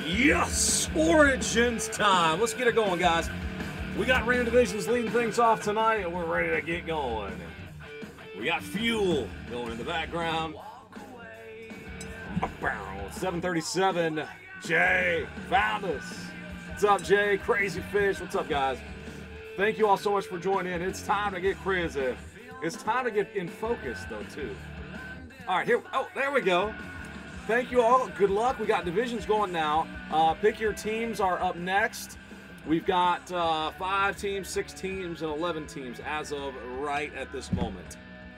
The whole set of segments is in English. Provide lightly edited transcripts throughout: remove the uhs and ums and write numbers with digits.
Yes! Origins time. Let's get it going, guys. We got Random Divisions leading things off tonight, and we're ready to get going. We got Fuel going in the background. 737. Jay found us. What's up, Jay? Crazy Fish. What's up, guys? Thank you all so much for joining in. It's time to get crazy. It's time to get in focus, though, too. All right, here. Oh, there we go. Thank you all. Good luck. We got divisions going now. Pick your teams are up next. We've got 5 teams, 6 teams, and 11 teams as of right at this moment.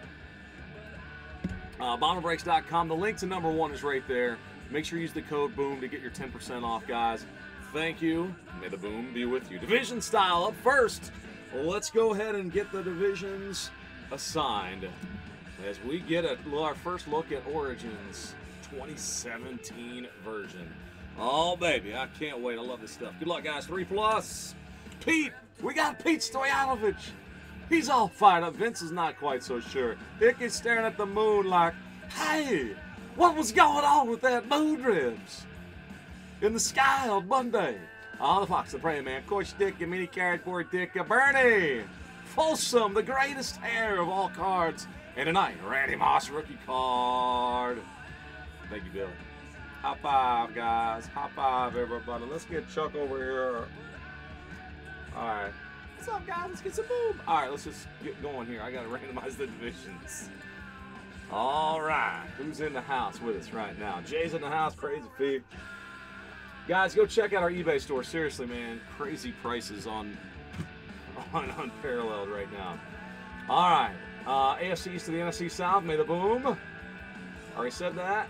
BomberBreaks.com. The link to number 1 is right there. Make sure you use the code BOOM to get your 10% off, guys. Thank you. May the boom be with you. Division style up first. Let's go ahead and get the divisions assigned as we get our first look at Origins 2017 version. Oh, baby, I can't wait. I love this stuff. Good luck, guys. 3+. Pete, we got Pete Stoyanovich. He's all fired up. Vince is not quite so sure. Icky's staring at the moon like, hey, what was going on with that moon ribs in the sky on Monday? Oh, the Fox, the Prey Man, Coach Dick, your mini cardboard Dick, Bernie, Folsom, the greatest hair of all cards, and tonight, Randy Moss rookie card. Thank you, Billy. High five, guys. High five, everybody. Let's get Chuck over here. All right. What's up, guys? Let's get some boom. All right, let's just get going here. I got to randomize the divisions. All right. Who's in the house with us right now? Jay's in the house. Crazy Feet. Guys, go check out our eBay store. Seriously, man. Crazy prices on Unparalleled right now. All right. AFC East to the NFC South. May the boom. Already said that.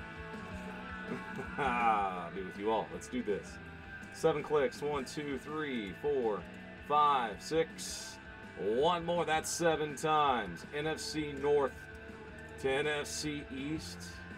Be with you all. Let's do this. 7 clicks. 1, 2, 3, 4, 5, 6. One more. That's 7 times. NFC North to NFC East.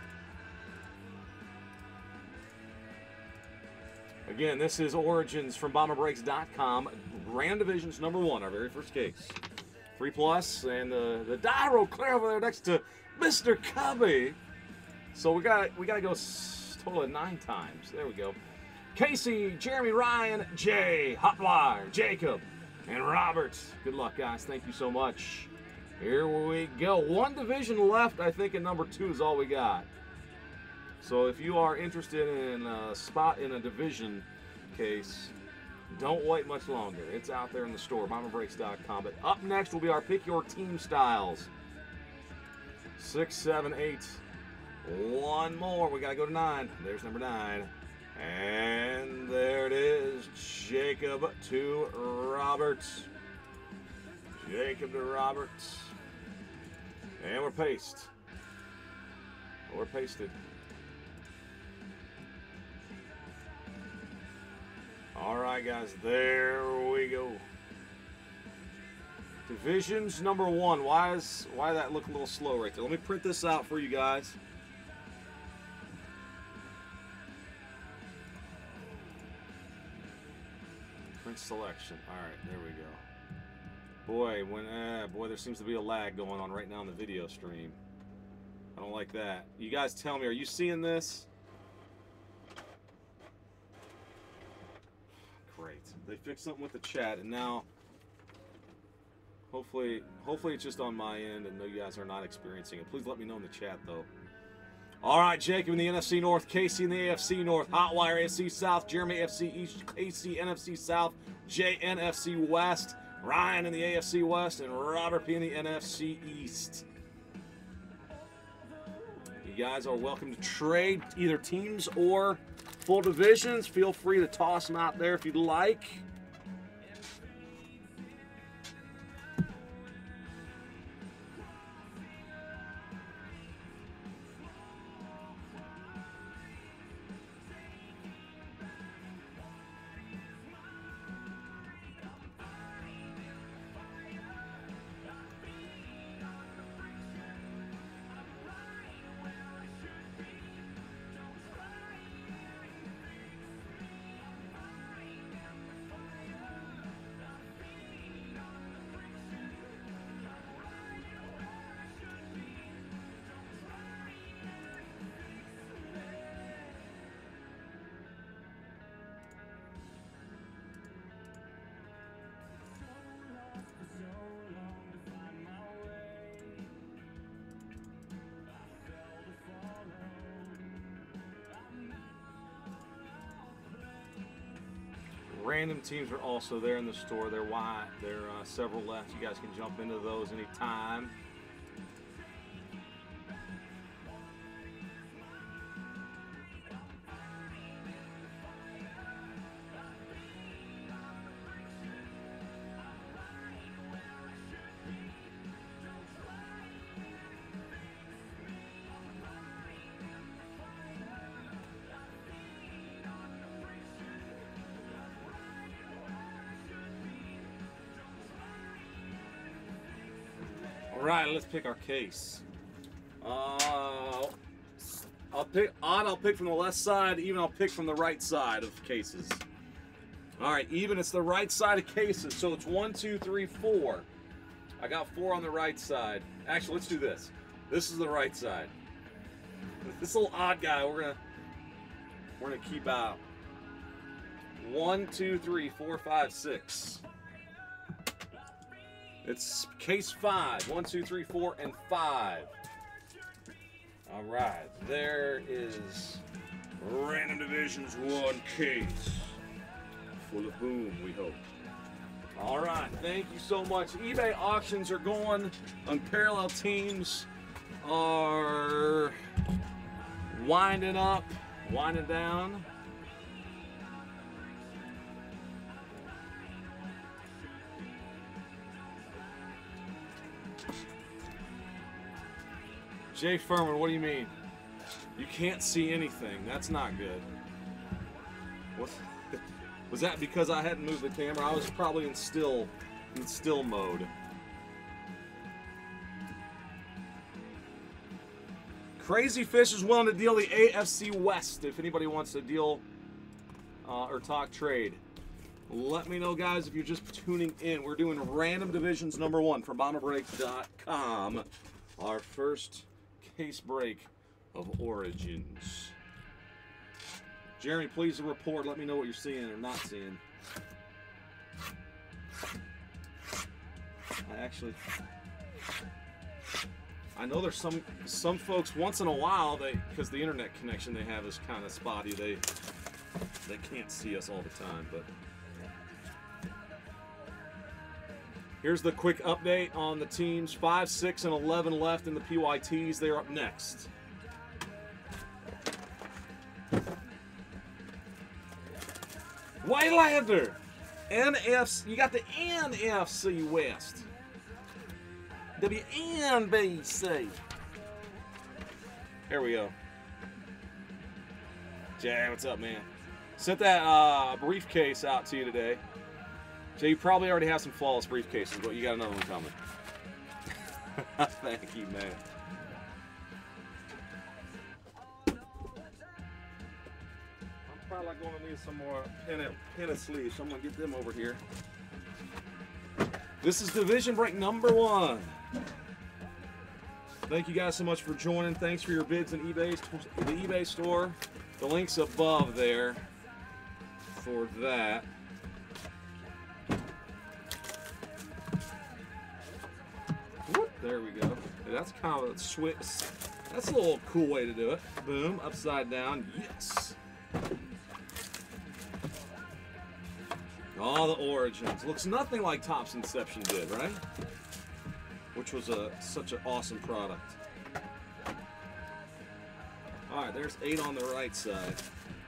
Again, this is Origins from BomberBreaks.com. Random Divisions number 1, our very first case. 3+, and the die roll clear over there next to Mr. Cubby. So we gotta go total of 9 times. There we go. Casey, Jeremy, Ryan, Jay, Hotwire, Jacob, and Robert. Good luck, guys. Thank you so much. Here we go. 1 division left. I think in number 2 is all we got. So if you are interested in a spot in a division case, don't wait much longer. It's out there in the store, BomberBreaks.com. But up next will be our Pick Your Team Styles. 6, 7, 8. One more. We got to go to 9. There's number 9. And there it is. Jacob to Robert. Jacob to Robert. And we're pasted. We're pasted. All right, guys. There we go. Divisions number 1. Why that look a little slow right there? Let me print this out for you guys. Print selection. All right, there we go. Boy, there seems to be a lag going on right now in the video stream. I don't like that. You guys tell me, are you seeing this? Great. They fixed something with the chat, and now hopefully it's just on my end and you guys are not experiencing it. Please let me know in the chat, though. All right, Jacob in the NFC North, Casey in the AFC North, Hotwire AFC South, Jeremy AFC East, Casey NFC South, Jay NFC West, Ryan in the AFC West, and Robert P in the NFC East. You guys are welcome to trade either teams or full divisions. Feel free to toss them out there if you'd like. Random teams are also there in the store. There are several left. You guys can jump into those anytime. All right, let's pick our case. I'll pick odd. I'll pick from the left side. Even I'll pick from the right side of cases. All right, even it's the right side of cases. So it's 1, 2, 3, 4. I got 4 on the right side. Actually, let's do this. This is the right side. This little odd guy we're gonna keep out. 1, 2, 3, 4, 5, 6. It's case 5. 1, 2, 3, 4, and 5. All right, there is Random Divisions 1 case. Full of boom, we hope. All right, thank you so much. eBay auctions are going. Unparalleled teams are winding up, winding down. Jay Furman, what do you mean? You can't see anything. That's not good. Was that because I hadn't moved the camera? I was probably in still mode. Crazy Fish is willing to deal the AFC West if anybody wants to deal or talk trade. Let me know, guys, if you're just tuning in. We're doing Random Divisions #1 from BomberBreak.com. Our first case break of Origins. Jeremy, please report. Let me know what you're seeing or not seeing. I know there's some folks once in a while because the internet connection they have is kind of spotty. They can't see us all the time, but here's the quick update on the teams. 5, 6, and 11 left in the PYTs. They're up next. Whitelander, NFC. You got the NFC West. WNBC. Here we go. Jay, what's up, man? Sent that briefcase out to you today. Jay, you probably already have some flawless briefcases, but you got another one coming. Thank you, man. I'm probably going to need some more pin sleeves, so I'm going to get them over here. This is Division Break #1. Thank you guys so much for joining. Thanks for your bids in the eBay store. The link's above there for that. Whoop, there we go. That's kind of a switch. That's a little cool way to do it. Boom, upside down. Yes. All the Origins. Looks nothing like Topps Inception did, right? Which was such an awesome product. All right, there's 8 on the right side.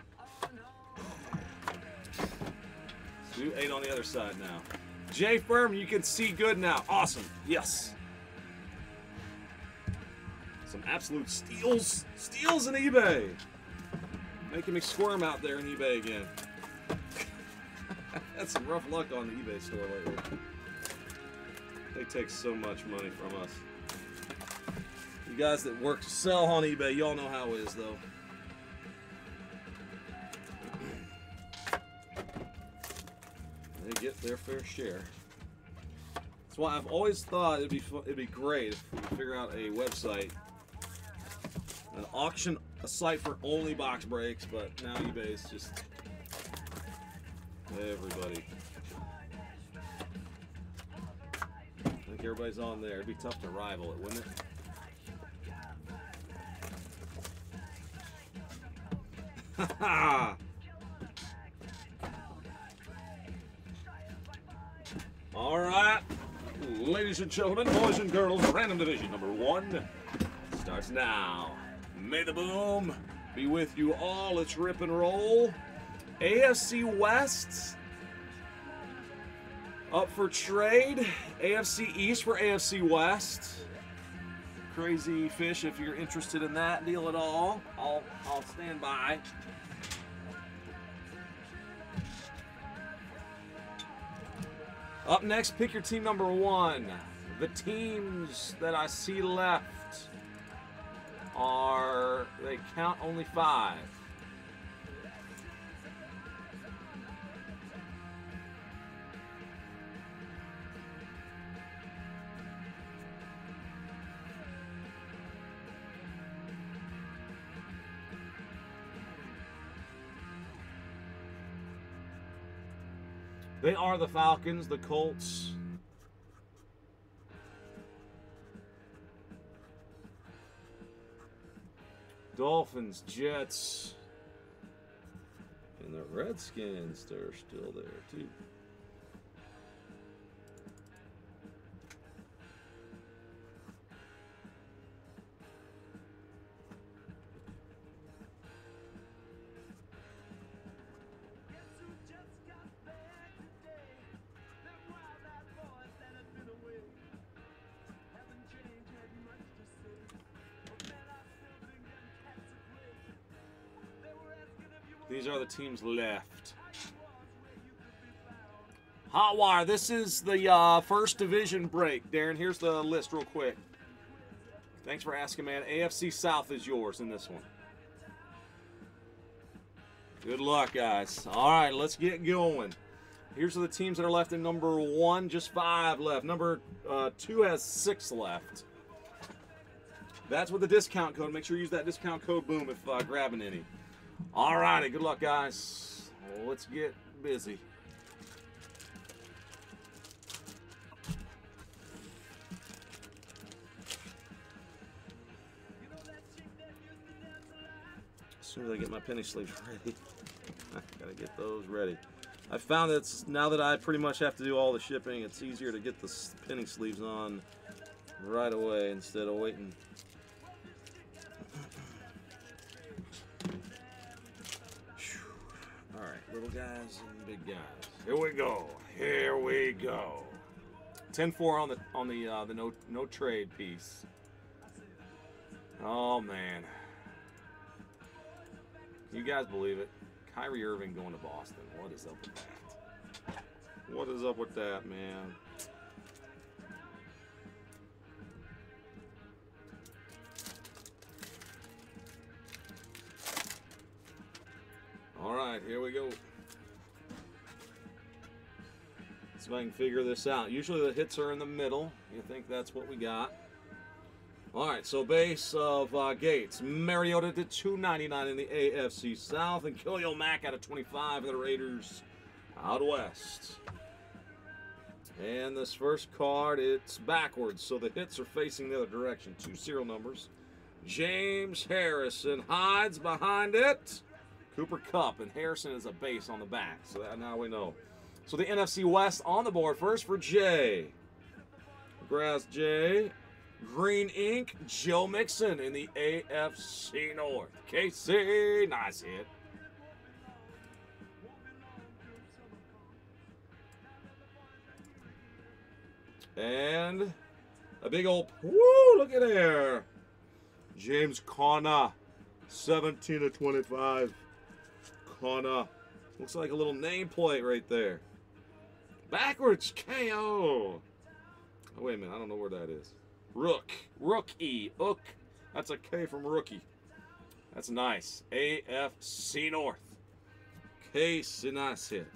Let's do 8 on the other side now. Jay Firm, you can see good now. Awesome. Yes. Some absolute steals in eBay. Making me squirm out there in eBay again. That's some rough luck on the eBay store lately. They take so much money from us. You guys that work to sell on eBay, y'all know how it is, though. They get their fair share. That's why I've always thought it'd be great if we could figure out a website, an auction, a site for only box breaks. But now eBay's just everybody. I think everybody's on there. It'd be tough to rival it, wouldn't it? All right, ladies and gentlemen, boys and girls, random division number 1 starts now. May the boom be with you all. Let's rip and roll. AFC West up for trade. AFC East for AFC West. Crazy fish, if you're interested in that deal at all, I'll stand by. Up next, pick your team number 1. The teams that I see left are, they count only 5. They are the Falcons, the Colts, Dolphins, Jets, and the Redskins, they're still there too. These are the teams left. Hot Wire, this is the first division break. Darren, here's the list real quick. Thanks for asking, man. AFC South is yours in this one. Good luck, guys. All right, let's get going. Here's the teams that are left in number 1, just 5 left. Number 2 has 6 left. That's with the discount code. Make sure you use that discount code BOOM if grabbing any. All righty, good luck, guys. Let's get busy. As soon as I get my penny sleeves ready, I gotta get those ready. I found that now that I pretty much have to do all the shipping, it's easier to get the penny sleeves on right away instead of waiting. Little guys and big guys. Here we go. Here we go. 10-4 on the no trade piece. Oh man. Can you guys believe it? Kyrie Irving going to Boston. What is up with that? What is up with that, man? All right, here we go. See if I can figure this out. Usually the hits are in the middle. You think that's what we got? All right, so base of Gates. Mariota to 299 in the AFC South, and Khalil Mack out of 25 in the Raiders out west. And this first card, it's backwards, so the hits are facing the other direction. 2 serial numbers. James Harrison hides behind it. Cooper Kupp, and Harrison is a base on the back, so that, now we know. So the NFC West on the board first for Jay. Grass Jay. Green ink, Joe Mixon in the AFC North. KC, nice hit. And a big old, woo, look at there. James Conner, 17/25. Conner. Looks like a little nameplate right there. Backwards KO. Oh, wait a minute. I don't know where that is. Rookie. Ook. That's a K from rookie. That's nice. AFC North. Case, nice hit.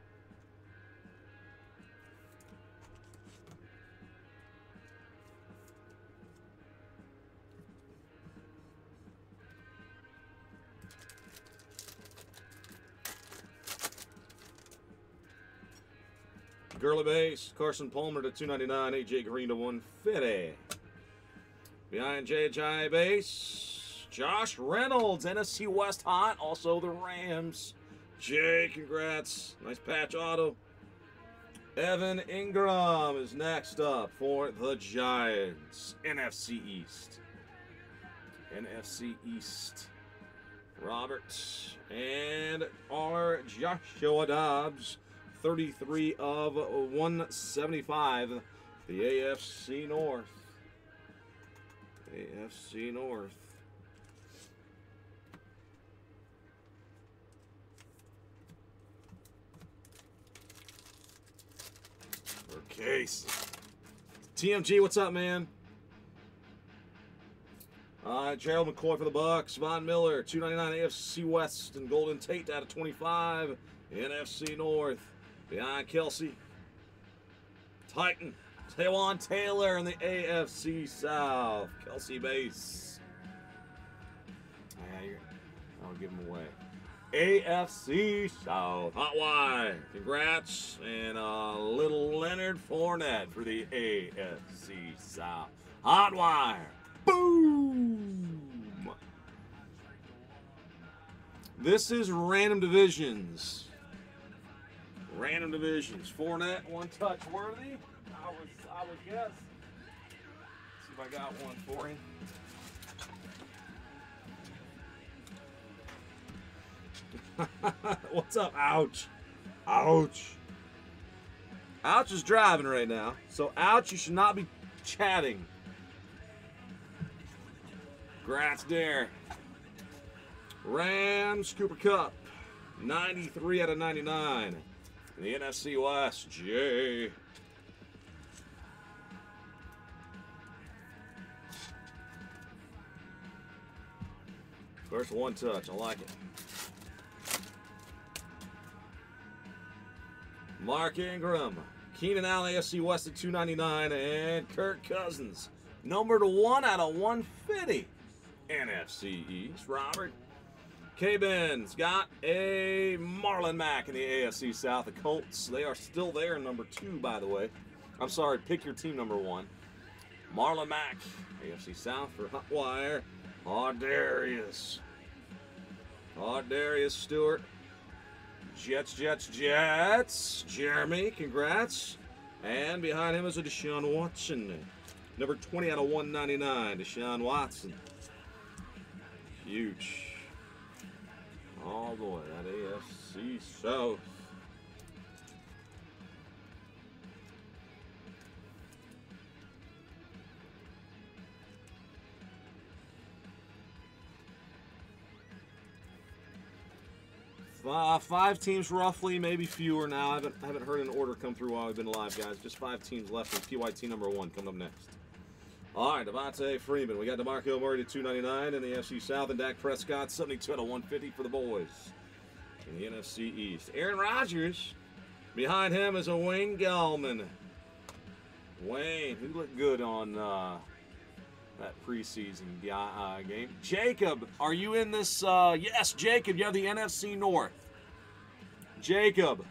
Gurley base, Carson Palmer to 299, AJ Green to 150. Behind JJ base, Josh Reynolds, NFC West hot, also the Rams. Jay, congrats. Nice patch auto. Evan Ingram is next up for the Giants. NFC East. NFC East. Robert and our Joshua Dobbs, 33 of 175. The AFC North. AFC North. Okay. TMG, what's up, man? Gerald McCoy for the Bucks. Von Miller, 299 AFC West, and Golden Tate out of 25. NFC North. Behind Kelsey. Titan. Taywan Taylor in the AFC South. Kelsey base. I'll give him away. AFC South. Hot Y. Congrats. And little Leonard Fournette for the AFC South. Hot Wire. Boom! This is Random Divisions. Random Divisions. Fournette, one touch worthy. I would guess. See if I got one for him. What's up? Ouch. Ouch. Ouch is driving right now. So, Ouch, you should not be chatting. Grats there. Rams, Cooper Kupp. 93 out of 99. In the NFC West, Jay. First one touch. I like it. Mark Ingram. Keenan Allen, AFC West at 299. And Kirk Cousins. Numbered 1 out of 150. NFC East. Robert. K-Ben's got a Marlon Mack in the AFC South. The Colts, they are still there, number 2, by the way. I'm sorry, pick your team number 1. Marlon Mack, AFC South for Hot Wire. Darius Stewart. Jets. Jeremy, congrats. And behind him is a Deshaun Watson. Number 20 out of 199, Deshaun Watson. Huge. Oh boy, that AFC South. Five teams roughly, maybe fewer now. I haven't heard an order come through while we've been live, guys. Just 5 teams left in PYT number 1 coming up next. All right, Devontae Freeman. We got DeMarco Murray to 299 in the NFC South, and Dak Prescott 72 out of 150 for the boys in the NFC East. Aaron Rodgers. Behind him is a Wayne Gallman. Wayne, who looked good on that preseason game. Jacob, are you in this? Yes, Jacob, you have the NFC North. Jacob,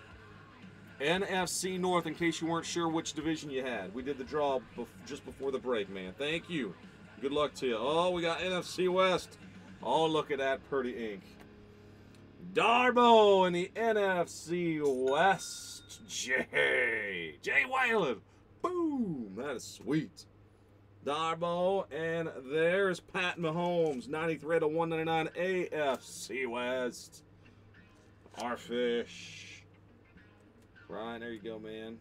NFC North, in case you weren't sure which division you had. We did the draw just before the break, man. Thank you. Good luck to you. Oh, we got NFC West. Oh, look at that pretty ink. Darbo in the NFC West. Jay Whalen. Boom. That is sweet. Darbo, and there's Pat Mahomes, 93 to 199 AFC West. Our fish. Ryan, there you go, man.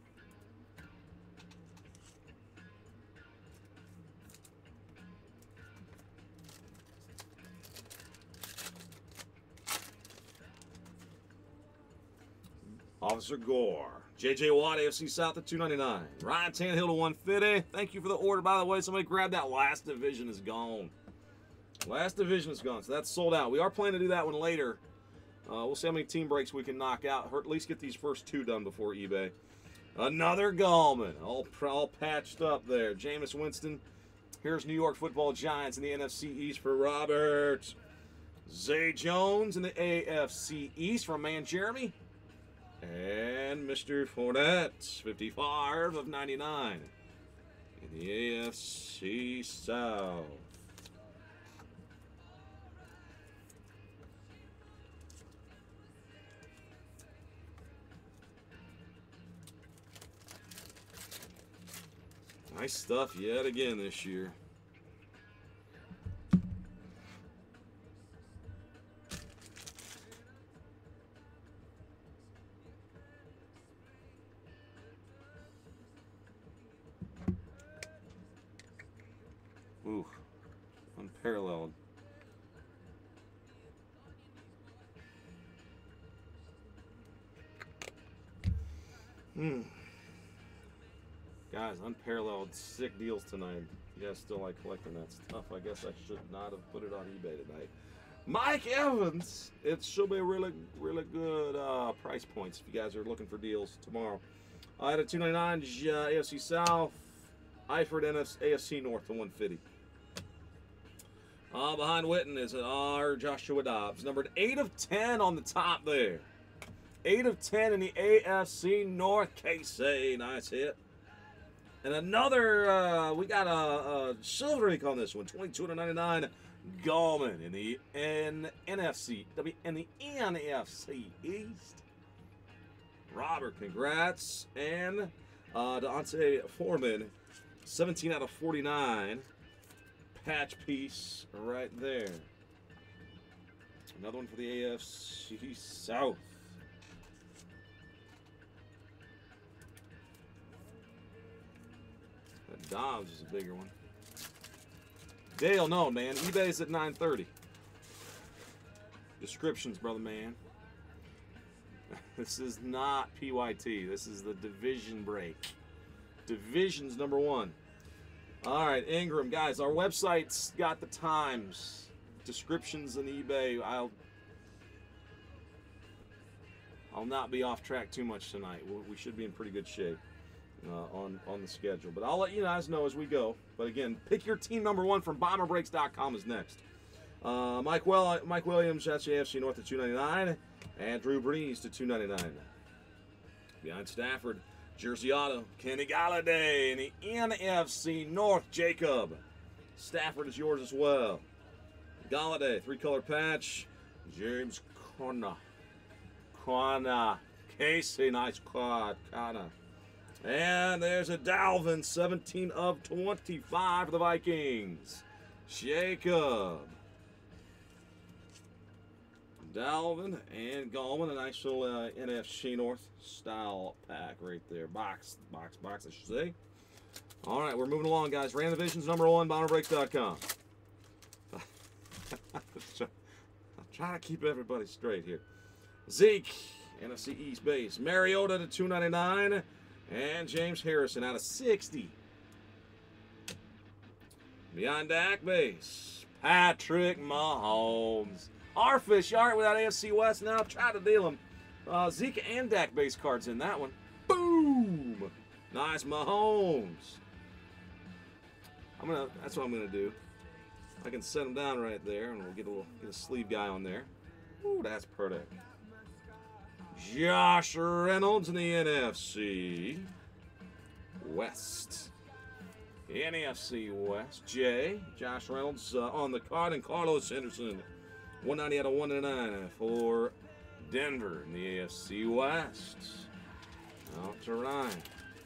Officer Gore. J.J. Watt, AFC South at 299. Ryan Tannehill to 150. Thank you for the order, by the way. Somebody grab that. Last division is gone. Last division is gone, so that's sold out. We are planning to do that one later. We'll see how many team breaks we can knock out. Or at least get these first 2 done before eBay. Another Gallman. All patched up there. Jameis Winston. Here's New York Football Giants in the NFC East for Robert. Zay Jones in the AFC East from man Jeremy. And Mr. Fournette, 55 of 99 in the AFC South. Nice stuff yet again this year. Ooh, unparalleled. Guys, unparalleled, sick deals tonight. You guys still like collecting that stuff? I guess I should not have put it on eBay tonight. Mike Evans. It should be really, really good price points if you guys are looking for deals tomorrow. I had a $299 AFC South, Eifert AFC North to 150. Behind Witten is our Joshua Dobbs, numbered 8 of 10 on the top there. 8 of 10 in the AFC North. KC, nice hit. And another, we got a silver ink on this one, 22/99 Gallman in the NFC East. Robert, congrats. And Deontay Foreman, 17 out of 49. Patch piece right there. Another one for the AFC South. That Dobbs is a bigger one. Dale, no, man. eBay's at 930. Descriptions, brother man. This is not PYT. This is the division break. Division's number 1. All right, Ingram, guys, our website's got the times, descriptions, and eBay. I'll not be off track too much tonight. We should be in pretty good shape on the schedule. But I'll let you guys know as we go. But again, pick your team number 1 from BomberBreaks.com is next. Mike Williams, that's the AFC North at $299, and Drew Brees to $299. Behind Stafford, Jersey Auto, Kenny Galladay in the NFC North, Jacob. Stafford is yours as well. Galladay, 3-color patch, James Conner. Casey, nice quad, Conner. And there's a Dalvin, 17 of 25 for the Vikings. Jacob. Dalvin and Gallman, a nice little NFC North style pack right there. Box, I should say. All right, we're moving along, guys. Random Division's number 1, BomberBreaks.com. I'm trying to keep everybody straight here. Zeke, NFC East base. Mariota to $299. And James Harrison out of 60. Beyond Dak base, Patrick Mahomes. Our fish art without AFC West now. Try to deal him. Zeke and Dak base cards in that one. Boom! Nice Mahomes. That's what I'm gonna do. I can set him down right there, and we'll get a sleeve guy on there. Ooh, that's perfect. Josh Reynolds in the NFC West. NFC West. Josh Reynolds on the card, and Carlos Henderson, 190 out of 199 for Denver in the AFC West. Out to Ryan.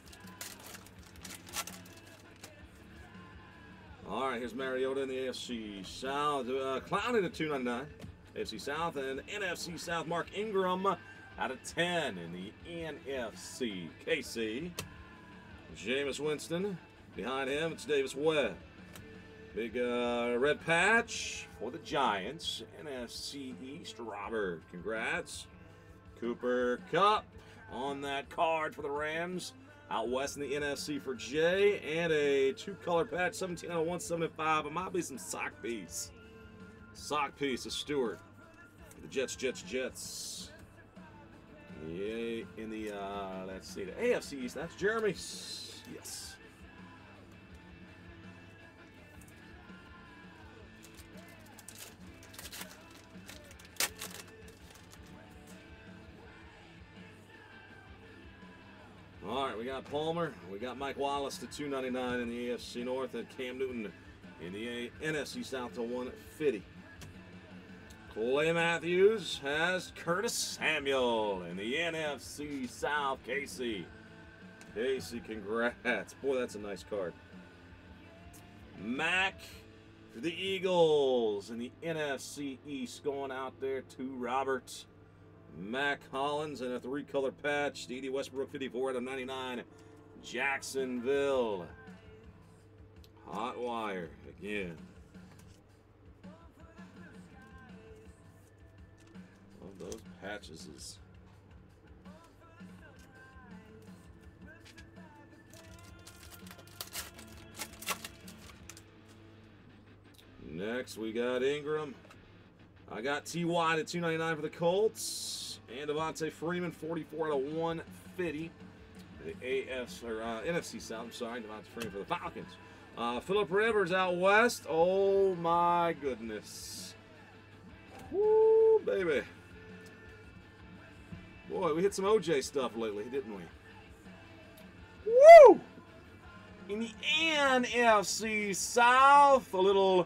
All right, here's Mariota in the AFC South. Clowney to $299. AFC South, and NFC South, Mark Ingram out of 10 in the NFC. KC. Jameis Winston. Behind him, it's Davis Webb. Big red patch for the Giants. NFC East, Robert. Congrats. Cooper Kupp on that card for the Rams. Out west in the NFC for Jay. And a 2-color patch, 17 out of 175. It might be some sock piece. Sock piece of Stewart. The Jets. Yeah, in the, let's see, the AFC East. That's Jeremy. Yes. All right, we got Palmer. We got Mike Wallace to $299 in the AFC North, and Cam Newton in the NFC South to $150. Clay Matthews has Curtis Samuel in the NFC South. Casey, congrats. Boy, that's a nice card. Mac for the Eagles. And the NFC East going out there to Robert. Mac Hollins and a 3-color patch. D.D. Westbrook 54 out of 99. Jacksonville. Hot wire again. Love those patches. Next, we got Ingram. I got T.Y. at 299 for the Colts. And Devontae Freeman, 44 out of 150. The NFC South, I'm sorry. Devontae Freeman for the Falcons. Phillip Rivers out west. Oh, my goodness. Woo, baby. Boy, we hit some OJ stuff lately, didn't we? Woo! In the NFC South, a little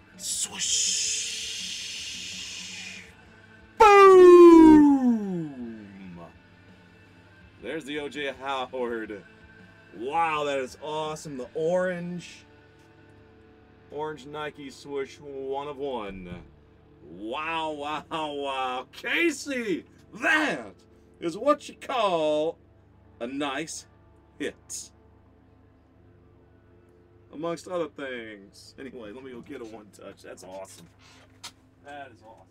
swoosh. Boom! There's the OJ Howard. Wow, that is awesome. The orange Nike swoosh, 1 of 1. Wow, wow, wow. Casey, that is what you call a nice hit. Amongst other things. Anyway, let me go get a 1-touch. That's awesome. That is awesome.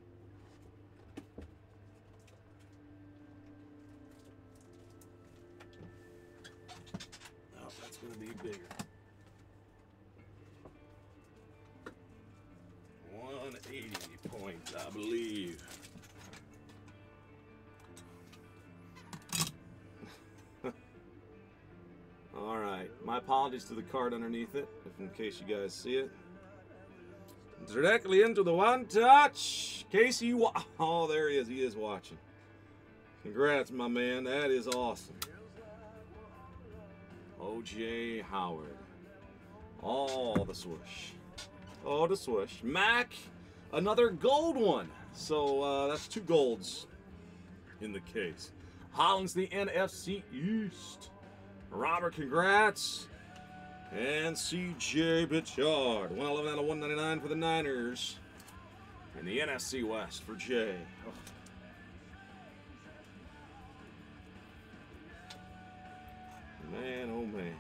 Oh, that's going to be bigger. 180 points, I believe. All right. My apologies to the card underneath it, if in case you guys see it. Directly into the 1-touch. Casey, oh, there he is. He is watching. Congrats, my man. That is awesome. OJ Howard. Oh, the swoosh. Oh, the swoosh. Mac, another gold one. So that's 2 golds in the case. Hollins, the NFC East. Robert, congrats. And C.J. Bichard. 111 out of 199 for the Niners. And the NFC West for Jay. Oh. Man, oh man.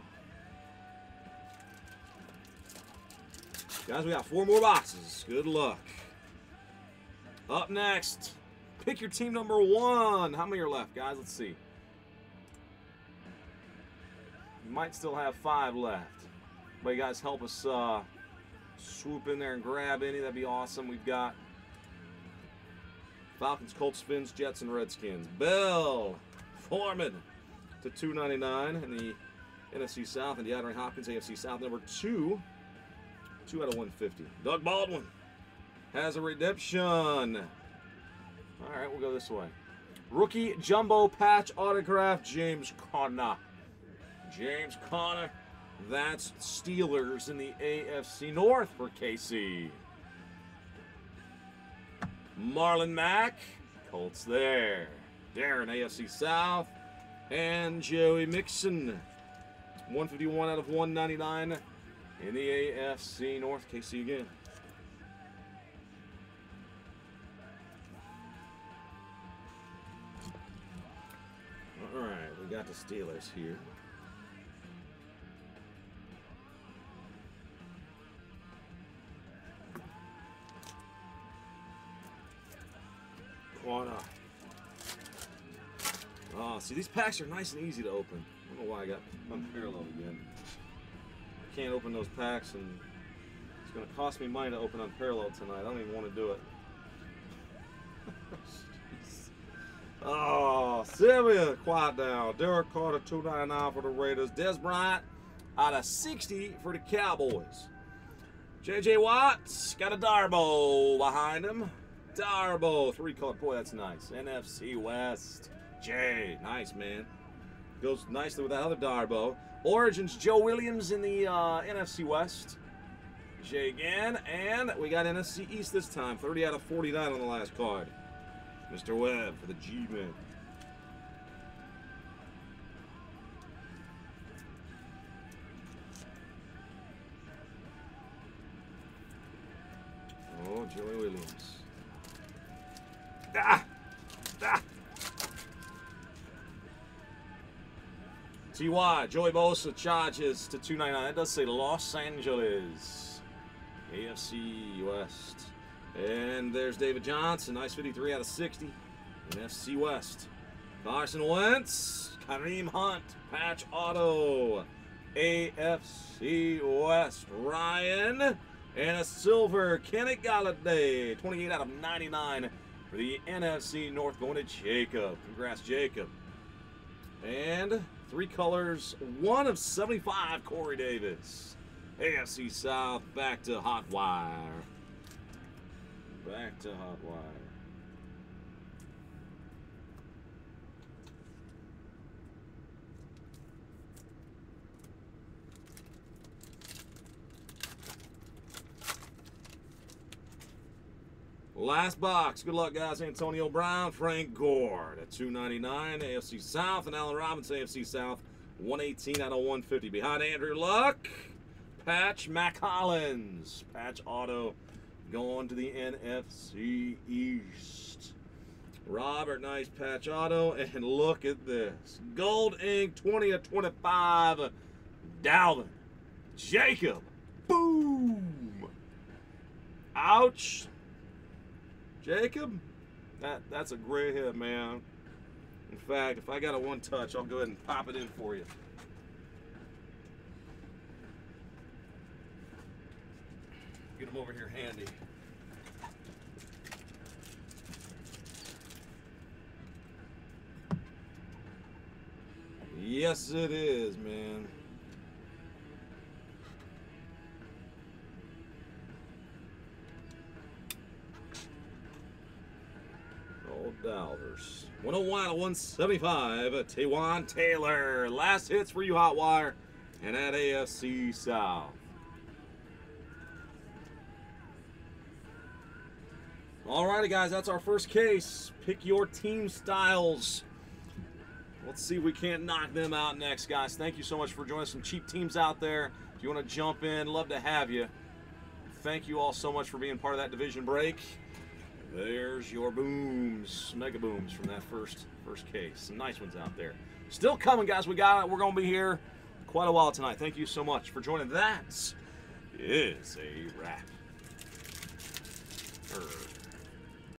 Guys, we got 4 more boxes. Good luck. Up next, pick your team number 1. How many are left, guys? Let's see. You might still have 5 left. But you guys help us swoop in there and grab any. That'd be awesome. We've got Falcons, Colts, Fins, Jets, and Redskins. Bell, Foreman to 299 in the NFC South. And DeAndre Hopkins, AFC South, number 2. 2 out of 150. Doug Baldwin has a redemption. All right, we'll go this way. Rookie Jumbo Patch Autograph, James Conner. James Conner. That's Steelers in the AFC North for KC. Marlon Mack, Colts there. Darren, AFC South. And Joey Mixon, 151 out of 199 in the AFC North. KC again. All right, we got the Steelers here. Oh, see, these packs are nice and easy to open. I don't know why I got unparalleled again. I can't open those packs, and it's going to cost me money to open unparalleled tonight. I don't even want to do it. Oh, Sylvia, quiet down. Derek Carter, 299 for the Raiders. Des Bryant out of 60 for the Cowboys. J.J. Watts got a Darbo behind him. Darbo, 3-color. Boy, that's nice. NFC West. Jay, nice, man. Goes nicely with that other Darbo. Origins, Joe Williams in the NFC West. Jay again. And we got NFC East this time. 30 out of 49 on the last card. Mr. Webb for the G-Men. Joey Williams. Ah! Ah! T.Y. Joey Bosa charges to 299. That does say Los Angeles. AFC West. And there's David Johnson. Nice 53 out of 60. NFC West. Carson Wentz. Kareem Hunt. Patch auto. AFC West. Ryan. And a silver Kenny Galladay. 28 out of 99 for the NFC North going to Jacob. Congrats, Jacob. And 3 colors, 1 of 75, Corey Davis. AFC South, back to Hot Wire. Back to Hot Wire. Last box. Good luck, guys. Antonio Brown, Frank Gore at $299. AFC South, and Allen Robinson, AFC South, 118 out of 150. Behind Andrew Luck, Patch Mac Hollins. Patch auto going to the NFC East. Robert, nice patch auto. And look at this. Gold ink, 20 of 25. Dalvin. Jacob. Boom. Ouch. Jacob, that's a great hit, man. In fact, if I got a 1-touch, I'll go ahead and pop it in for you. Get him over here handy. Yes, it is, man. Dalvers. 101 to 175. Taywan Taylor. Last hits for you, Hot Wire. And at AFC South. Alrighty, guys. That's our first case. Pick your team styles. Let's see if we can't knock them out next, guys. Thank you so much for joining us. Some cheap teams out there. If you want to jump in, love to have you. Thank you all so much for being part of that division break. There's your booms, mega booms from that first case. Some nice ones out there. Still coming, guys. We're going to be here quite a while tonight. Thank you so much for joining. That is a wrap.